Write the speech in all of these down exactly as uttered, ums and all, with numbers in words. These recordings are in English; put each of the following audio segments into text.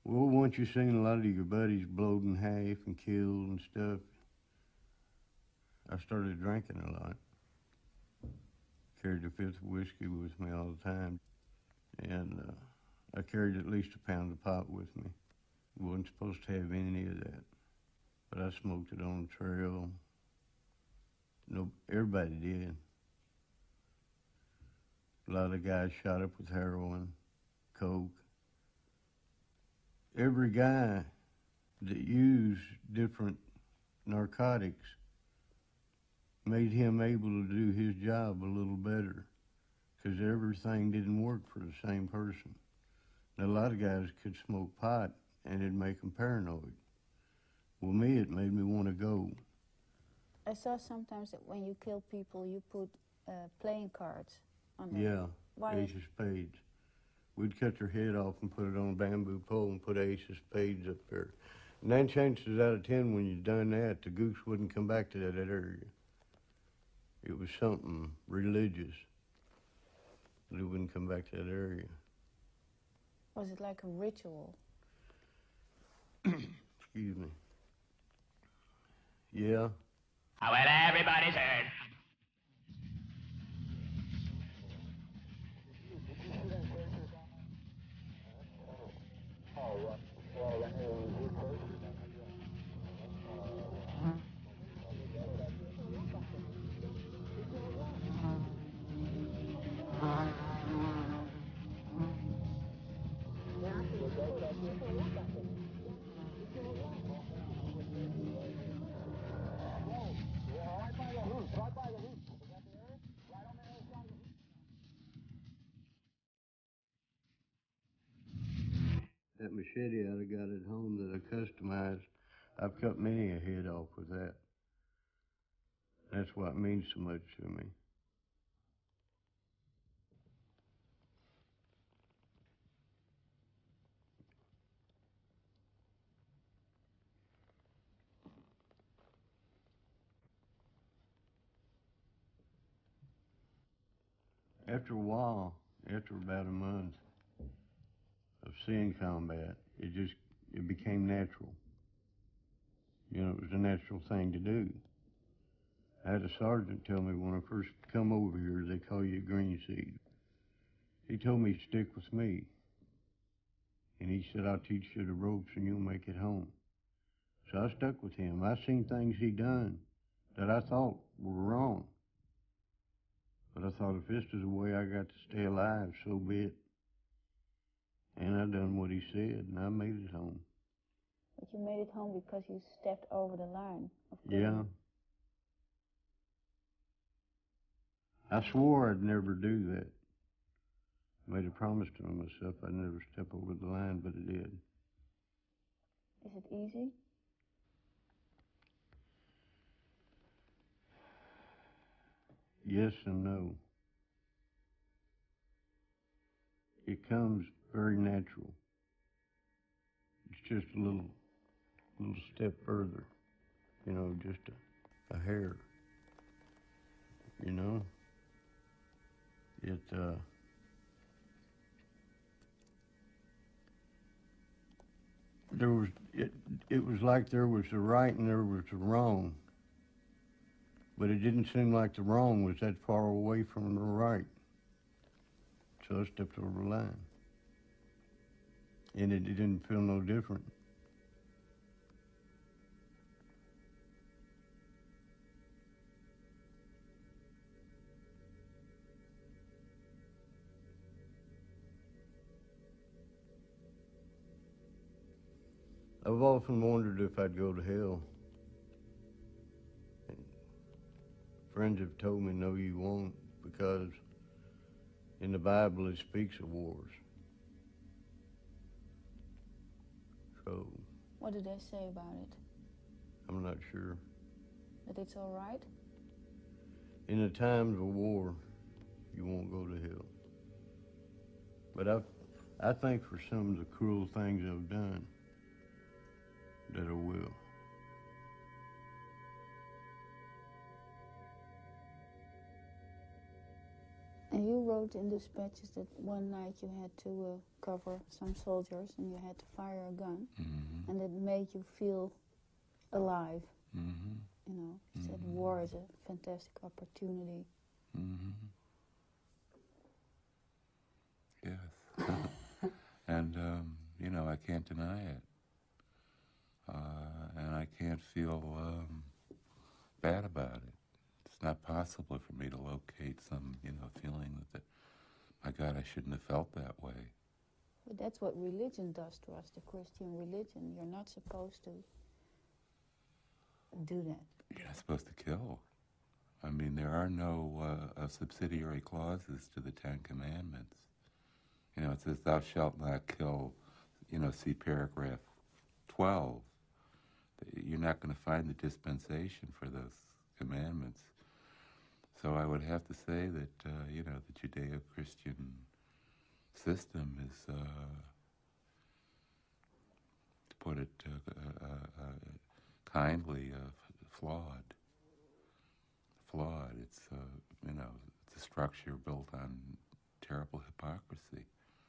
Well, once you seen a lot of your buddies blowed in half and killed and stuff, I started drinking a lot. Carried a fifth of whiskey with me all the time, and uh, I carried at least a pound of pot with me. Wasn't supposed to have any of that, but I smoked it on the trail. No, everybody did. A lot of guys shot up with heroin, coke. Every guy that used different narcotics made him able to do his job a little better, because everything didn't work for the same person. Now, a lot of guys could smoke pot and it'd make them paranoid. Well, me, it made me want to go. I saw sometimes that when you kill people, you put uh, playing cards on them. Yeah, Why? ace of spades. We'd cut their head off and put it on a bamboo pole and put ace of spades up there. Nine chances out of ten, when you'd done that, the goose wouldn't come back to that area. It was something religious. It wouldn't come back to that area. Was it like a ritual? Excuse me. Yeah. Well, everybody's heard. That machete I got at home that I customized, I've cut many a head off with that. That's what means so much to me. After a while, after about a month of seeing combat, it just, it became natural. You know, it was a natural thing to do. I had a sergeant tell me when I first come over here, they call you green seed. He told me, stick with me. And he said, I'll teach you the ropes and you'll make it home. So I stuck with him. I seen things he done that I thought were wrong. But I thought, if this is the way I got to stay alive, so be it. And I done what he said, and I made it home. But you made it home because you stepped over the line of Yeah. I swore I'd never do that. Made a promise to myself I'd never step over the line, but I did. Is it easy? Yes and no. It comes very natural. It's just a little, little step further, you know, just a, a hair, you know. It, uh, there was, it, it was like there was the right and there was the wrong, but it didn't seem like the wrong was that far away from the right. So I stepped over the line. And it, it didn't feel no different. I've often wondered if I'd go to hell. And friends have told me, no, you won't, because in the Bible it speaks of wars. So. What do they say about it? I'm not sure. That it's all right? In the times of war, you won't go to hell. But I, I think for some of the cruel things I've done, that I will. And you wrote in dispatches that one night you had to uh, cover some soldiers and you had to fire a gun, Mm-hmm. and it made you feel alive. Mm-hmm. You know, you said Mhm. war is a fantastic opportunity. Mm-hmm. Yes. And, um, you know, I can't deny it. Uh, and I can't feel um, bad about it. It's not possible for me to locate some, you know, feeling that, my God, I shouldn't have felt that way. But that's what religion does to us, the Christian religion. You're not supposed to do that. You're not supposed to kill. I mean, there are no uh, uh, subsidiary clauses to the Ten Commandments. You know, it says, thou shalt not kill, you know, see paragraph twelve. You're not going to find the dispensation for those commandments. So I would have to say that, uh, you know, the Judeo-Christian system is, uh, to put it uh, uh, uh, kindly, uh, flawed. Flawed. It's, uh, you know, it's a structure built on terrible hypocrisy.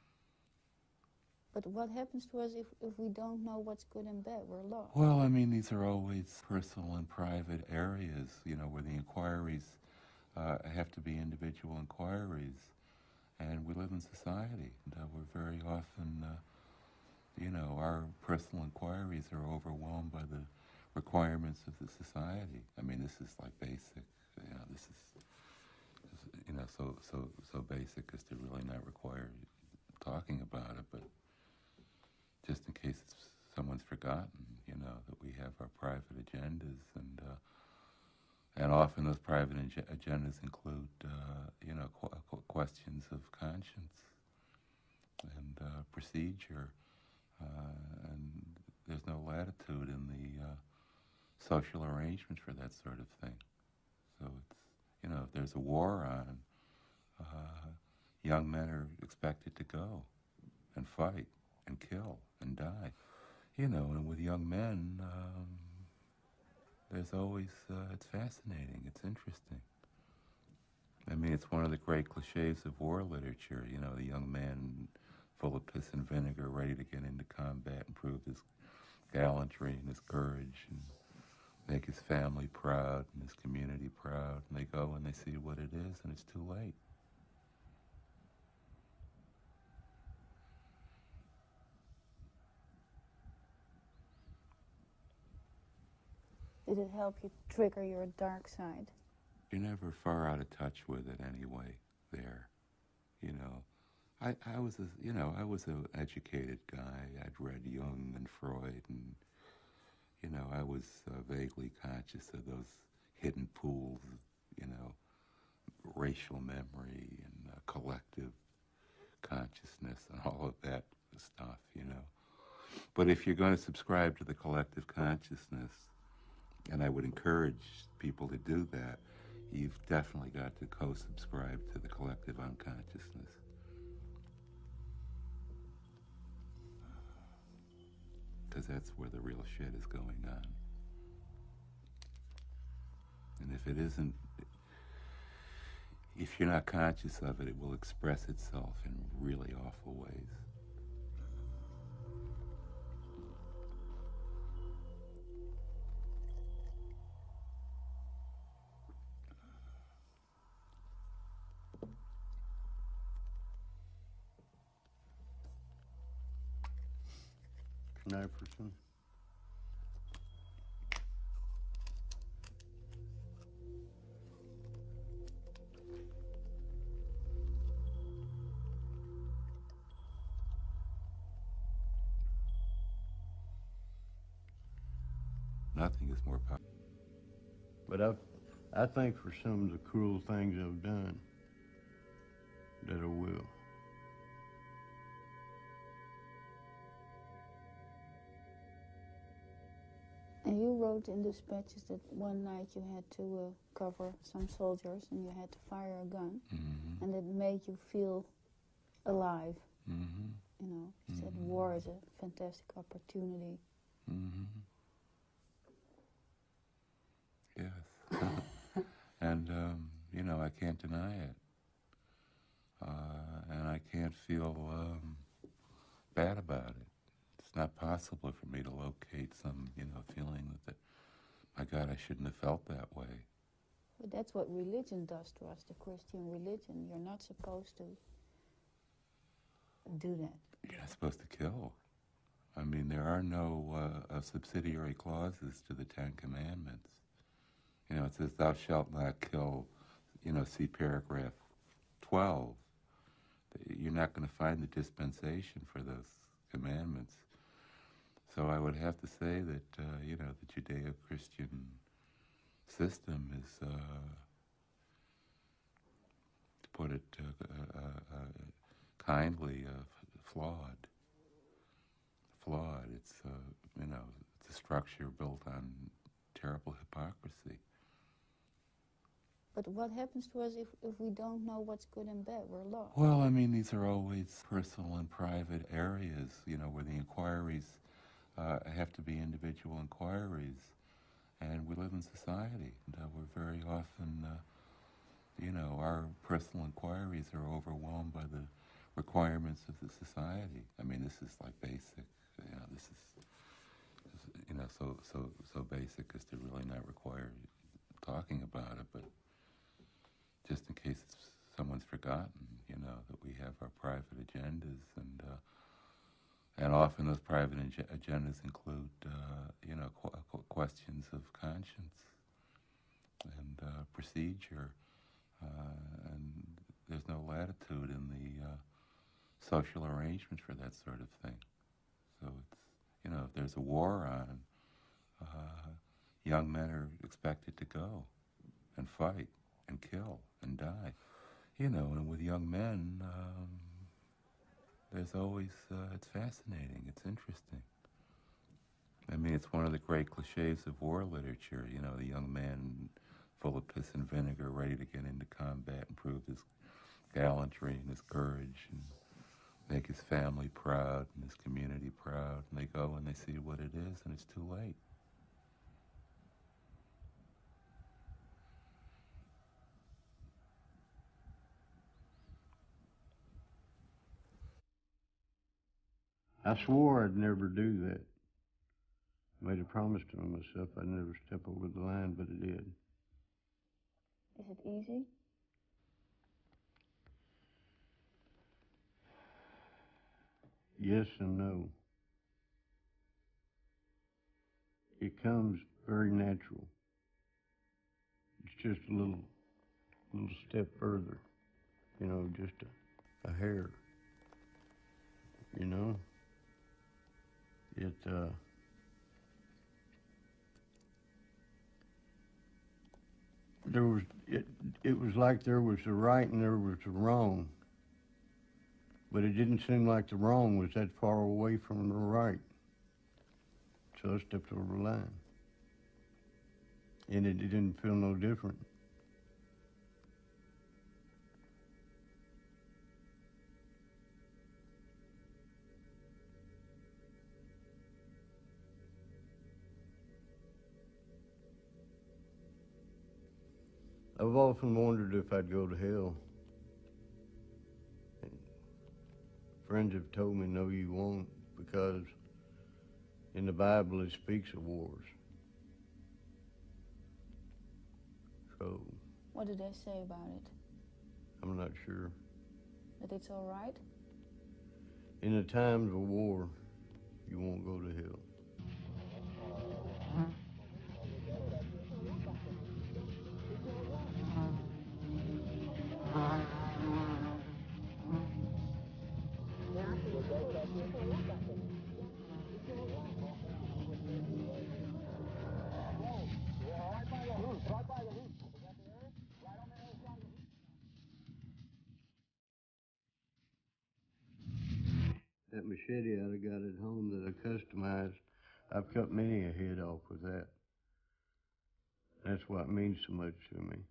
But what happens to us if, if we don't know what's good and bad? We're lost. Well, I mean, these are always personal and private areas, you know, where the inquiries uh, have to be individual inquiries. And we live in society, and uh, we're very often, uh, you know, our personal inquiries are overwhelmed by the requirements of the society. I mean, this is like basic, you know, this is, is you know, so, so, so basic as to really not require talking about it, but just in case it's, someone's forgotten, you know, that we have our private agendas, and uh, and often those private ag- agendas include, uh, you know, qu- qu- questions of conscience and uh, procedure, uh, and there's no latitude in the uh, social arrangements for that sort of thing. So it's, you know, if there's a war on, uh, young men are expected to go and fight and kill and die. You know, and with young men, um, there's always, uh, it's fascinating, it's interesting. I mean, it's one of the great cliches of war literature, you know, the young man full of piss and vinegar, ready to get into combat and prove his gallantry and his courage and make his family proud and his community proud. And they go and they see what it is, and it's too late. Did it help you trigger your dark side? You're never far out of touch with it anyway, there, you know. I, I was a, you know, I was an educated guy. I'd read Jung and Freud, and, you know, I was uh, vaguely conscious of those hidden pools of, you know, racial memory and uh, collective consciousness and all of that stuff, you know. But if you're going to subscribe to the collective consciousness, and I would encourage people to do that, you've definitely got to co-subscribe to the collective unconsciousness. Because that's where the real shit is going on. And if it isn't, if you're not conscious of it, it will express itself in really awful ways. Knifferson. Nothing is more powerful. But I, I think for some of the cruel things I've done, that I will. And you wrote in dispatches that one night you had to uh, cover some soldiers and you had to fire a gun, Mm-hmm. and it made you feel alive. Mm-hmm. You know, you said Mhm. war is a fantastic opportunity. Mm-hmm. Yes. And, um, you know, I can't deny it. uh, and I can't feel um, bad about it. It's not possible for me to locate some, you know, feeling that, my God, I shouldn't have felt that way. But that's what religion does to us, the Christian religion. You're not supposed to do that. You're not supposed to kill. I mean, there are no uh, uh, subsidiary clauses to the Ten Commandments. You know, it says, thou shalt not kill, you know, see paragraph twelve. You're not going to find the dispensation for those commandments. So I would have to say that, uh, you know, the Judeo-Christian system is, uh, to put it uh, uh, uh, kindly, uh, flawed. Flawed. It's, uh, you know, it's a structure built on terrible hypocrisy. But what happens to us if, if we don't know what's good and bad? We're lost. Well, I mean, these are always personal and private areas, you know, where the inquiries uh, have to be individual inquiries. And we live in society, and uh, we're very often, uh, you know, our personal inquiries are overwhelmed by the requirements of the society. I mean, this is like basic, you know, this is, is you know, so, so, so basic as to really not require talking about it, but just in case someone's forgotten, you know, that we have our private agendas, and uh, and often those private ag- agendas include, uh, you know, qu- qu- questions of conscience and uh, procedure, uh, and there's no latitude in the uh, social arrangements for that sort of thing. So it's, you know, if there's a war on, uh, young men are expected to go and fight and kill and die. You know, and with young men, um, there's always, uh, it's fascinating, it's interesting. I mean, it's one of the great cliches of war literature, you know, the young man full of piss and vinegar, ready to get into combat and prove his gallantry and his courage and make his family proud and his community proud. And they go and they see what it is, and it's too late. I swore I'd never do that. Made a promise to myself I'd never step over the line, but I did. Is it easy? Yes and no. It comes very natural. It's just a little, little step further, you know, just a, a hair, you know. It, uh, there was, it, it was like there was a right and there was a wrong, but it didn't seem like the wrong was that far away from the right. So I stepped over the line. And it, it didn't feel no different. I've often wondered if I'd go to hell. And friends have told me, no, you won't, because in the Bible it speaks of wars. So What do they say about it? I'm not sure. That it's all right? In the times of war, you won't go to hell. That machete I'd have got at home that I customized, I've cut many a head off with that. That's what means so much to me.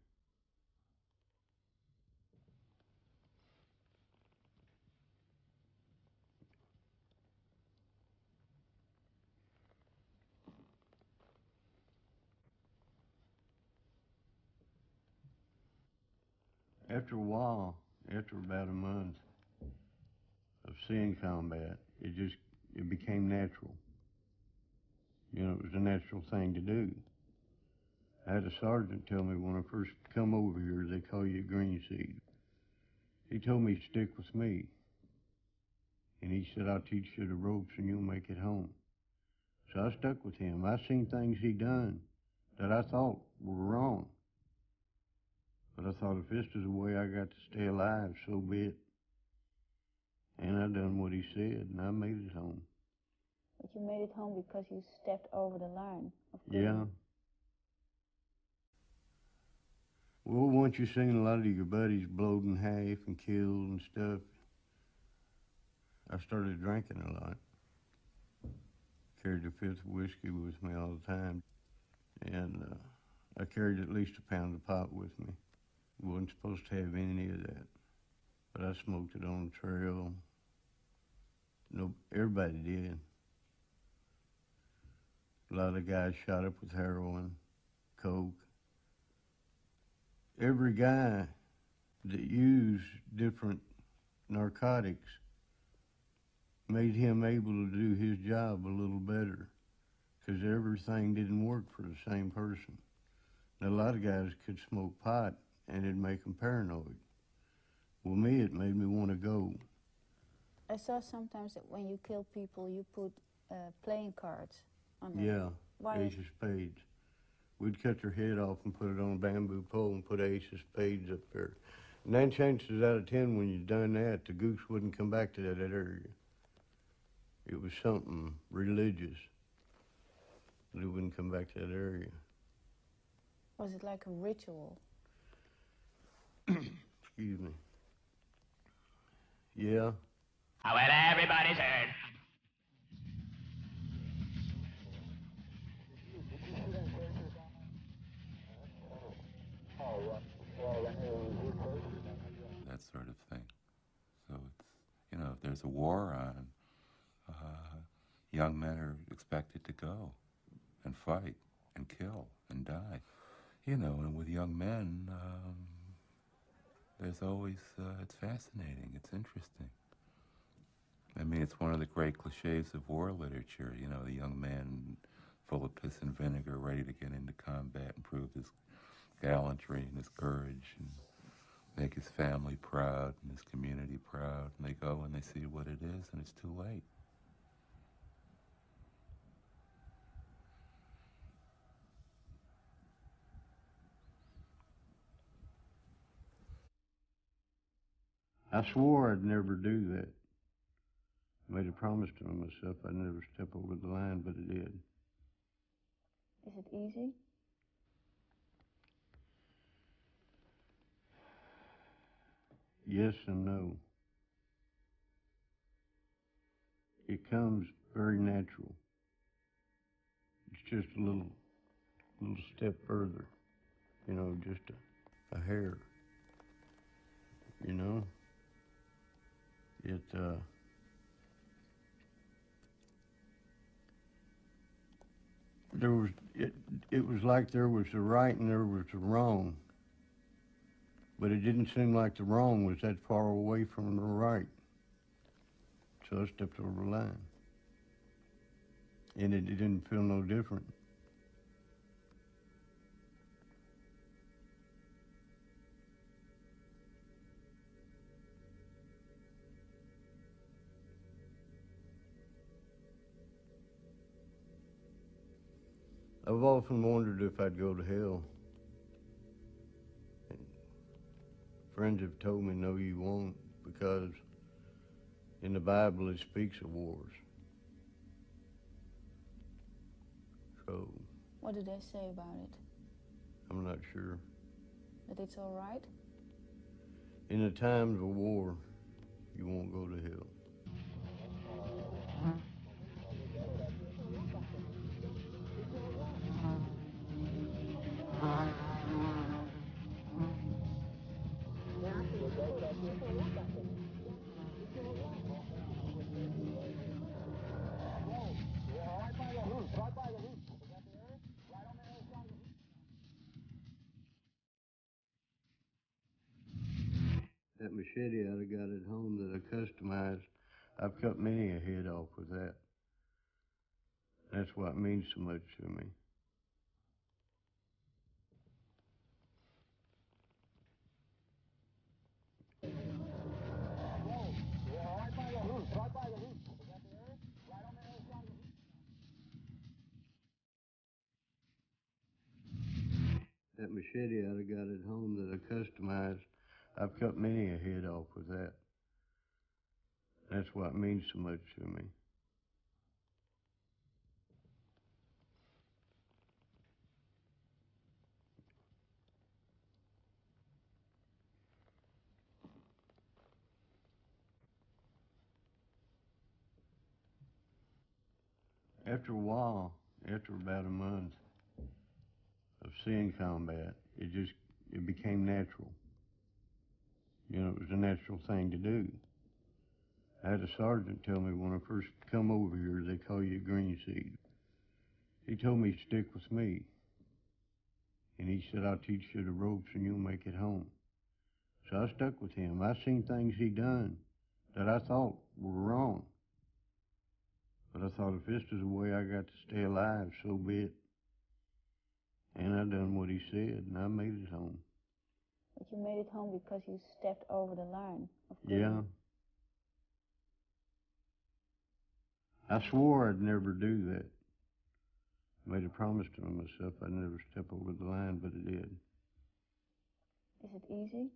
After a while, after about a month of seeing combat, it just, it became natural. You know, it was a natural thing to do. I had a sergeant tell me when I first come over here, they call you green seed. He told me, stick with me. And he said, I'll teach you the ropes and you'll make it home. So I stuck with him. I seen things he done that I thought were wrong. But I thought, if this is the way I got to stay alive, so be it. And I done what he said, and I made it home. But you made it home because you stepped over the line of Yeah. green. Well, once you seen a lot of your buddies blowed in half and killed and stuff, I started drinking a lot. Carried a fifth of whiskey with me all the time. And uh, I carried at least a pound of pot with me. Wasn't supposed to have any of that. But I smoked it on the trail. No, everybody did. A lot of guys shot up with heroin, coke. Every guy that used different narcotics made him able to do his job a little better, because everything didn't work for the same person. Now, a lot of guys could smoke pot and it'd make them paranoid. Well, me, it made me want to go. I saw sometimes that when you kill people, you put uh, playing cards on them. Yeah, Why? ace of spades. We'd cut their head off and put it on a bamboo pole and put ace of spades up there. Nine chances out of ten, when you'd done that, the goose wouldn't come back to that area. It was something religious. It wouldn't come back to that area. Was it like a ritual? Excuse me. Yeah. Well, everybody's heard. That sort of thing. So it's, you know, if there's a war on, uh, young men are expected to go and fight and kill and die. You know, and with young men, um, there's always, uh, it's fascinating, it's interesting. I mean, it's one of the great cliches of war literature, you know, the young man full of piss and vinegar, ready to get into combat and prove his gallantry and his courage and make his family proud and his community proud. And they go and they see what it is, and it's too late. I swore I'd never do that. I made a promise to myself I'd never step over the line, but I did. Is it easy? Yes and no. It comes very natural. It's just a little, little step further, you know, just a, a hair, you know. It, uh, there was, it, it was like there was the right and there was the wrong, but it didn't seem like the wrong was that far away from the right. So I stepped over the line. And it, it didn't feel no different. I've often wondered if I'd go to hell. And friends have told me, no, you won't, because in the Bible it speaks of wars. So, What do they say about it? I'm not sure. That it's all right? In the times of war, you won't go to hell. That machete I got at home that I customized, I've cut many a head off with that. That's what means so much to me. That machete I got at home that I customized, I've cut many a head off with that. That's what means so much to me. After a while, after about a month of seeing combat, it just, it became natural. You know, it was a natural thing to do. I had a sergeant tell me when I first come over here, they call you green seed. He told me, stick with me. And he said, I'll teach you the ropes and you'll make it home. So I stuck with him. I seen things he done that I thought were wrong. But I thought if this is the way I got to stay alive, so be it. And I done what he said, and I made it home. But you made it home because you stepped over the line of Yeah. I swore I'd never do that. Made a promise to myself I'd never step over the line, but I did. Is it easy?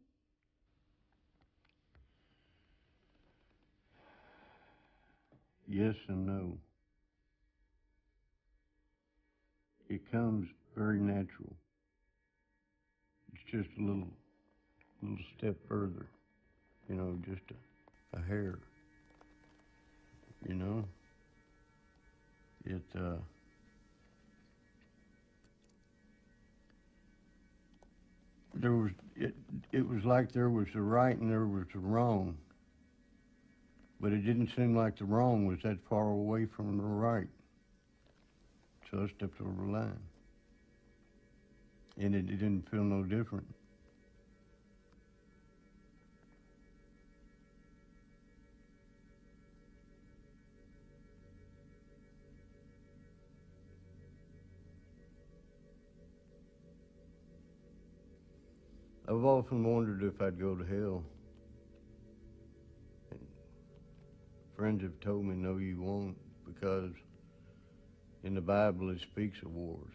Yes and no. It comes very natural. It's just a little, little step further. You know, just a, a hair. You know? It, uh... There was, it, it was like there was a right and there was a wrong. But it didn't seem like the wrong was that far away from the right. So I stepped over the line. And it, it didn't feel no different. I've often wondered if I'd go to hell. And friends have told me, no, you won't, because in the Bible it speaks of wars.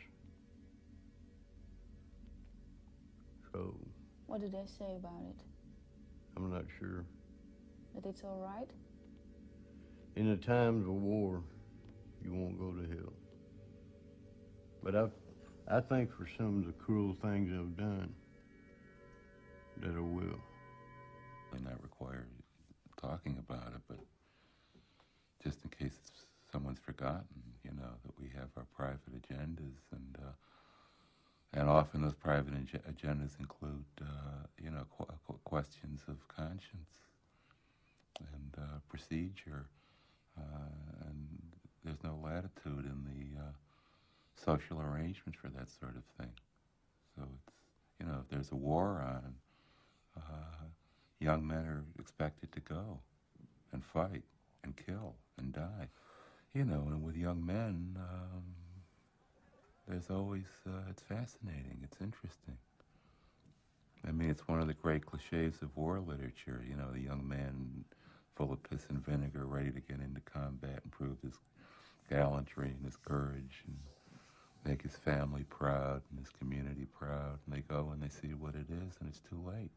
So... What do they say about it? I'm not sure. That it's all right? In the times of war, you won't go to hell. But I, I think for some of the cruel things I've done, that I will. And not require talking about it, but just in case it's, someone's forgotten, you know, that we have our private agendas, and uh, and often those private ag- agendas include, uh, you know, qu- qu- questions of conscience and uh, procedure, uh, and there's no latitude in the uh, social arrangements for that sort of thing. So it's, you know, if there's a war on, uh, young men are expected to go and fight and kill and die. You know, and with young men, um, there's always, uh, it's fascinating, it's interesting. I mean, it's one of the great cliches of war literature, you know, the young man full of piss and vinegar, ready to get into combat and prove his gallantry and his courage and make his family proud and his community proud. And they go and they see what it is, and it's too late.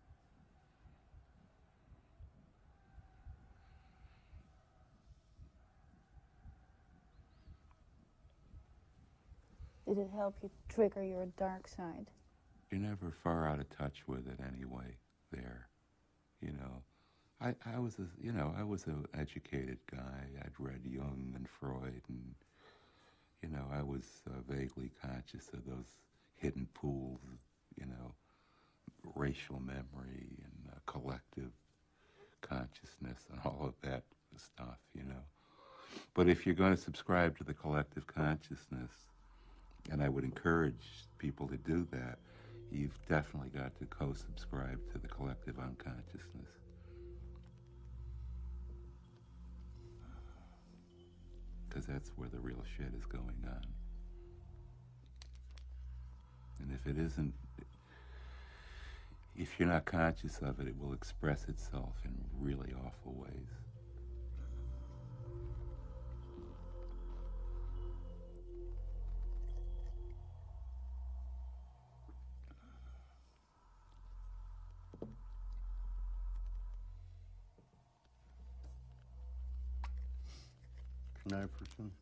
Did it help you trigger your dark side? You're never far out of touch with it anyway, there. You know, I, I was a, you know, I was an educated guy. I'd read Jung and Freud, and, you know, I was uh, vaguely conscious of those hidden pools, you know, racial memory and uh, collective consciousness and all of that stuff, you know. But if you're going to subscribe to the collective consciousness, and I would encourage people to do that, you've definitely got to co-subscribe to the collective unconsciousness. because that's where the real shit is going on. And if it isn't, if you're not conscious of it, it will express itself in really awful ways. Knapperson.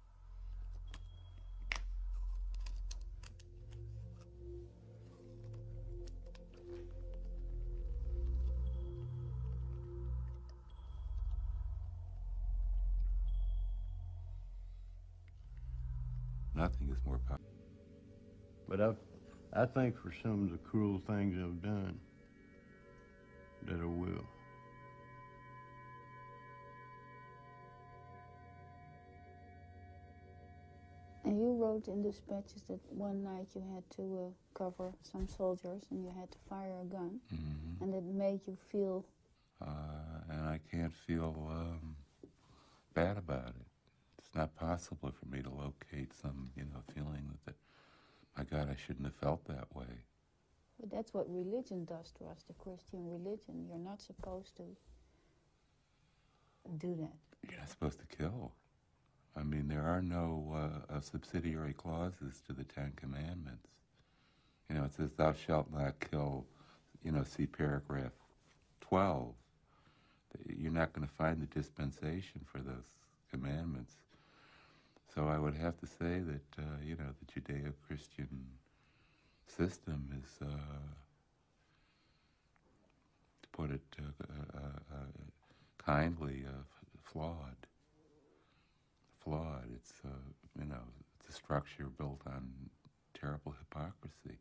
Nothing is more powerful. But I, I think for some of the cruel things I've done, that I will. And you wrote in dispatches that one night you had to uh, cover some soldiers and you had to fire a gun, Mm-hmm. and it made you feel. Uh, and I can't feel um, bad about it. It's not possible for me to locate some, you know, feeling that, that, my God, I shouldn't have felt that way. But that's what religion does to us, the Christian religion. You're not supposed to do that. You're not supposed to kill. I mean, there are no uh, uh, subsidiary clauses to the Ten Commandments. You know, it says, thou shalt not kill, you know, see paragraph twelve. You're not going to find the dispensation for those commandments. So I would have to say that, uh, you know, the Judeo-Christian system is, uh, to put it uh, uh, uh, kindly, uh, flawed. Flawed. It's, uh, you know, it's a structure built on terrible hypocrisy.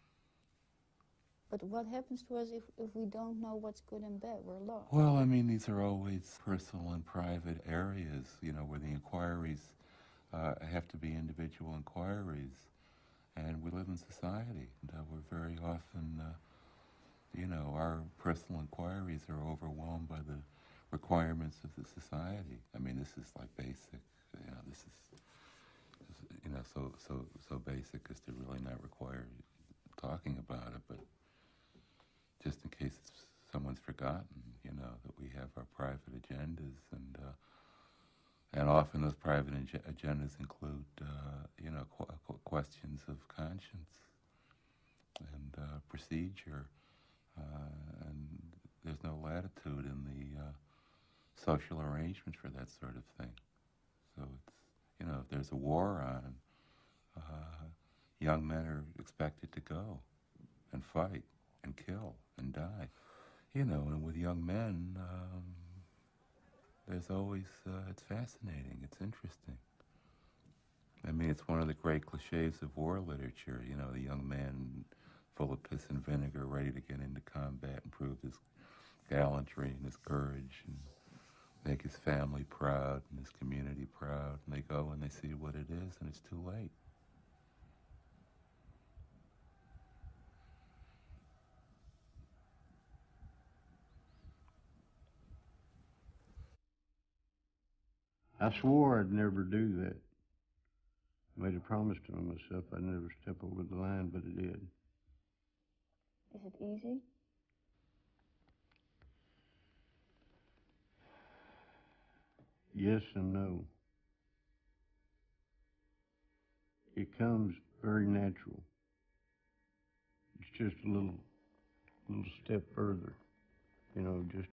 But what happens to us if, if we don't know what's good and bad? We're lost. Well, I mean, these are always personal and private areas, you know, where the inquiries uh, have to be individual inquiries. And we live in society, and uh, we're very often, uh, you know, our personal inquiries are overwhelmed by the requirements of the society. I mean, this is like basic, you know, this is, is you know, so, so, so basic as to really not require talking about it, but just in case it's, someone's forgotten, you know, that we have our private agendas, and uh, and often those private ag- agendas include, uh, you know, qu- qu- questions of conscience and uh, procedure, uh, and there's no latitude in the uh, social arrangement for that sort of thing. So it's, you know, if there's a war on, uh, young men are expected to go and fight and kill and die. You know, and with young men, um, there's always, uh, it's fascinating, it's interesting. I mean, it's one of the great cliches of war literature, you know, the young man full of piss and vinegar, ready to get into combat and prove his gallantry and his courage and make his family proud and his community proud. And they go and they see what it is, and it's too late. I swore I'd never do that. I made a promise to myself I'd never step over the line, but I did. Is it easy? Yes and no. It comes very natural. It's just a little, little step further. You know, just